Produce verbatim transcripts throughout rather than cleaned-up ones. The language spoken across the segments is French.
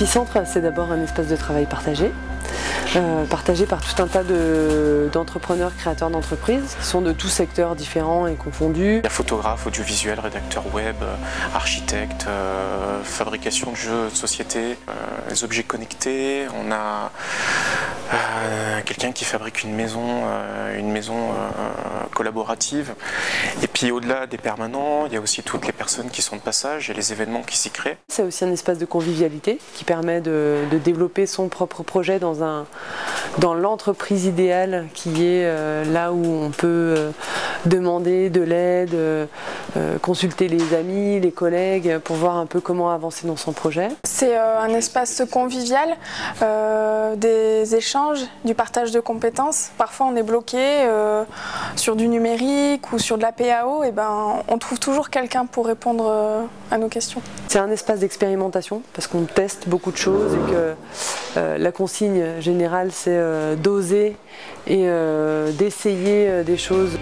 Épicentre, c'est d'abord un espace de travail partagé, euh, partagé par tout un tas d'entrepreneurs, créateurs d'entreprises, qui sont de tous secteurs différents et confondus. Il y a photographes, audiovisuels, rédacteurs web, architectes, euh, fabrication de jeux de société, euh, les objets connectés. On a euh, quelqu'un qui fabrique une maison, euh, une maison euh, collaborative. Et puis au-delà des permanents, il y a aussi toutes les personnes qui sont de passage et les événements qui s'y créent. C'est aussi un espace de convivialité qui permet de, de développer son propre projet dans, un, dans l'entreprise idéale qui est euh, là où on peut euh, demander de l'aide, euh, consulter les amis, les collègues pour voir un peu comment avancer dans son projet. C'est euh, un espace convivial, euh, des échanges, du partage de compétences. Parfois on est bloqué euh, sur du numérique ou sur de la P A O, et ben, on trouve toujours quelqu'un pour répondre euh, à nos questions. C'est un espace d'expérimentation parce qu'on teste beaucoup de choses et que euh, la consigne générale c'est euh, d'oser et euh, d'essayer euh, des choses.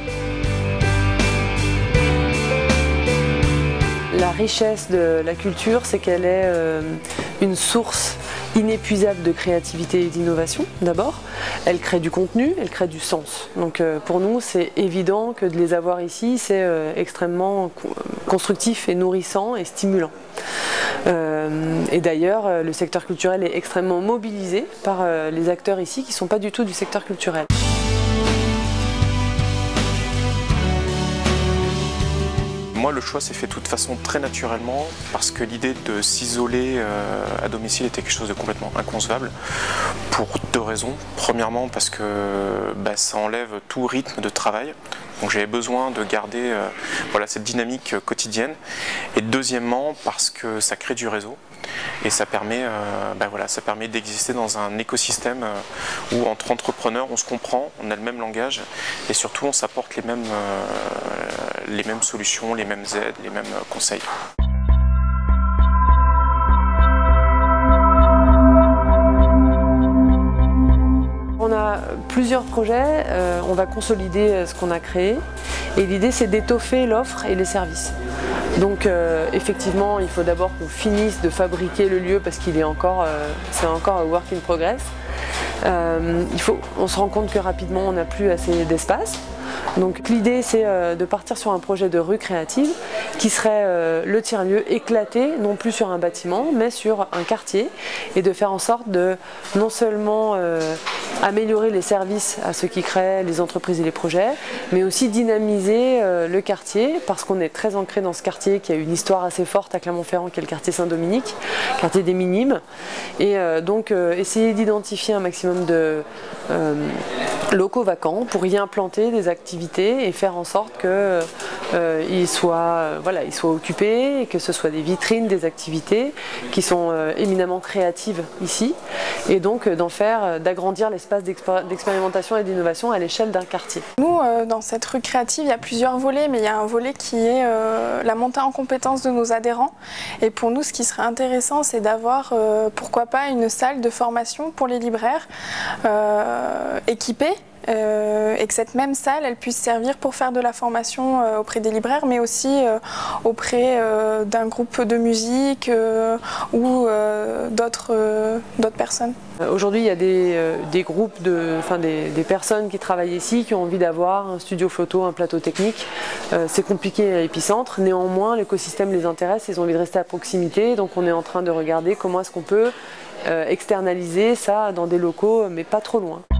La richesse de la culture, c'est qu'elle est euh, une source inépuisable de créativité et d'innovation d'abord. Elle crée du contenu, elle crée du sens. Donc euh, pour nous, c'est évident que de les avoir ici, c'est euh, extrêmement constructif et nourrissant et stimulant. Euh, et d'ailleurs, le secteur culturel est extrêmement mobilisé par euh, les acteurs ici qui ne sont pas du tout du secteur culturel. Moi, le choix s'est fait de toute façon très naturellement parce que l'idée de s'isoler euh, à domicile était quelque chose de complètement inconcevable pour deux raisons. Premièrement, parce que bah, ça enlève tout rythme de travail. Donc j'avais besoin de garder euh, voilà, cette dynamique quotidienne. Et deuxièmement, parce que ça crée du réseau. Et ça permet, euh, bah voilà, ça permet d'exister dans un écosystème euh, où entre entrepreneurs on se comprend, on a le même langage et surtout on s'apporte les mêmes, euh, les mêmes solutions, les mêmes aides, les mêmes conseils. On a plusieurs projets, euh, on va consolider ce qu'on a créé et l'idée c'est d'étoffer l'offre et les services. Donc euh, effectivement, il faut d'abord qu'on finisse de fabriquer le lieu parce qu'il est encore, euh, c'est encore un work in progress. Euh, il faut, on se rend compte que rapidement on n'a plus assez d'espace. Donc l'idée c'est euh, de partir sur un projet de rue créative qui serait euh, le tiers-lieu éclaté, non plus sur un bâtiment, mais sur un quartier et de faire en sorte de non seulement euh, améliorer les services à ceux qui créent, les entreprises et les projets, mais aussi dynamiser euh, le quartier parce qu'on est très ancré dans ce quartier qui a une histoire assez forte à Clermont-Ferrand qui est le quartier Saint-Dominique, quartier des Minimes, et euh, donc euh, essayer d'identifier un maximum de euh, locaux vacants pour y implanter des activités et faire en sorte qu'ils euh, soient, euh, voilà, ils soient occupés et que ce soit des vitrines, des activités qui sont euh, éminemment créatives ici et donc euh, d'en faire, d'agrandir l'espace d'expérimentation et d'innovation à l'échelle d'un quartier. Nous, euh, dans cette rue créative, il y a plusieurs volets, mais il y a un volet qui est euh, la montée en compétence de nos adhérents. Et pour nous, ce qui serait intéressant, c'est d'avoir, euh, pourquoi pas, une salle de formation pour les libraires euh, équipée. Euh, et que cette même salle elle puisse servir pour faire de la formation euh, auprès des libraires mais aussi euh, auprès euh, d'un groupe de musique euh, ou euh, d'autres euh, d'autres personnes. Aujourd'hui il y a des, euh, des groupes, de, enfin, des, des personnes qui travaillent ici qui ont envie d'avoir un studio photo, un plateau technique. Euh, c'est compliqué à Épicentre, néanmoins l'écosystème les intéresse, ils ont envie de rester à proximité, donc on est en train de regarder comment est-ce qu'on peut euh, externaliser ça dans des locaux mais pas trop loin.